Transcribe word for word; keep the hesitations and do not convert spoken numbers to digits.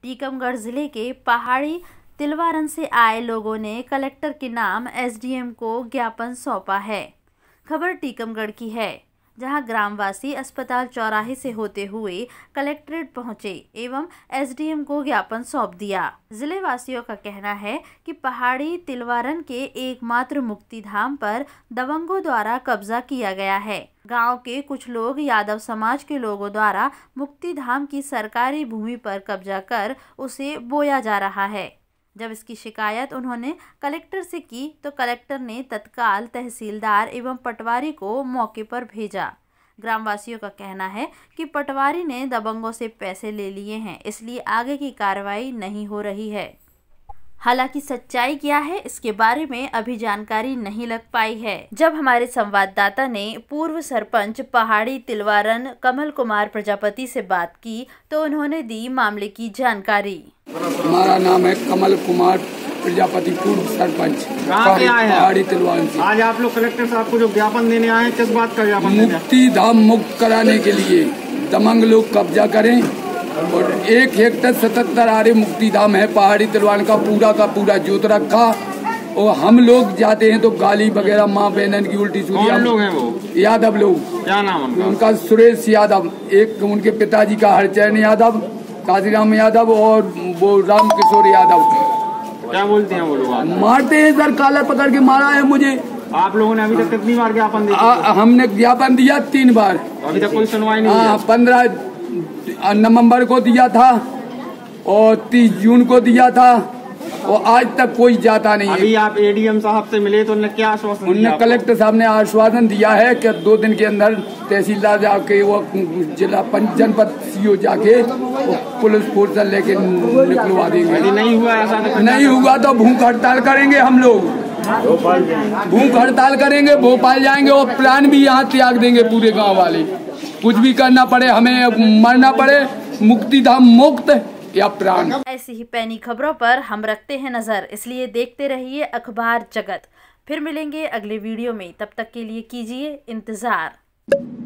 टीकमगढ़ जिले के पहाड़ी तिलवारन से आए लोगों ने कलेक्टर के नाम एसडीएम को ज्ञापन सौंपा है। खबर टीकमगढ़ की है, जहां ग्रामवासी अस्पताल चौराहे से होते हुए कलेक्ट्रेट पहुंचे एवं एसडीएम को ज्ञापन सौंप दिया। जिले वासियों का कहना है कि पहाड़ी तिलवारन के एकमात्र मुक्ति धाम पर दबंगों द्वारा कब्जा किया गया है। गांव के कुछ लोग यादव समाज के लोगों द्वारा मुक्ति धाम की सरकारी भूमि पर कब्जा कर उसे बोया जा रहा है। जब इसकी शिकायत उन्होंने कलेक्टर से की तो कलेक्टर ने तत्काल तहसीलदार एवं पटवारी को मौके पर भेजा। ग्रामवासियों का कहना है कि पटवारी ने दबंगों से पैसे ले लिए हैं, इसलिए आगे की कार्रवाई नहीं हो रही है। हालांकि सच्चाई क्या है इसके बारे में अभी जानकारी नहीं लग पाई है। जब हमारे संवाददाता ने पूर्व सरपंच पहाड़ी तिलवारन कमल कुमार प्रजापति से बात की तो उन्होंने दी मामले की जानकारी। हमारा नाम है कमल कुमार प्रजापति, पूर्व सरपंच पहाड़ी तिलवारन से। आज आप लोग कलेक्टर साहब को जो ज्ञापन देने आए हैं, किस बात का ज्ञापन? मुक्ति धाम मुक्त कराने के लिए दबंग लोग कब्जा करें और एक हेक्टर सतहत्तर आरे मुक्ति धाम है पहाड़ी तिलवारन का, पूरा का पूरा जोत रखा। और हम लोग जाते हैं तो गाली वगैरह माँ बहनन की उल्टी सीधी। कौन लोग हैं वो? यादव लोग। क्या नाम उनका? उनका सुरेश यादव, एक उनके पिताजी का हरचैन यादव, काशीराम यादव और वो राम किशोर यादव। क्या बोलते हैं वो लोग? मारते हैं सर, कॉलर पकड़ के मारा है मुझे। आप लोगों ने अभी तक कितनी बार ज्ञापन दिया? हमने ज्ञापन दिया तीन बार। अभी तक कोई सुनवाई नहीं हुई? पंद्रह नवंबर को दिया था और तीस जून को दिया था और आज तक कोई जाता नहीं है। अभी आप एडीएम साहब से मिले तो उन्होंने क्या आश्वासन दिया? उन्होंने कलेक्टर साहब ने आश्वासन दिया है कि दो दिन के अंदर तहसीलदार जाके वो जिला जनपद सीओ जाके पुलिस फोर्स लेके निकलवा देंगे। यदि नहीं हुआ ऐसा तो नहीं हुआ तो भूख हड़ताल करेंगे। हम लोग भूख हड़ताल करेंगे, भोपाल जाएंगे और प्लान भी यहाँ त्याग देंगे पूरे गाँव वाले। कुछ भी करना पड़े, हमें मरना पड़े, मुक्ति धाम मुक्त या प्राण। ऐसी ही पैनी खबरों पर हम रखते हैं नजर, इसलिए देखते रहिए अखबार जगत। फिर मिलेंगे अगले वीडियो में, तब तक के लिए कीजिए इंतजार।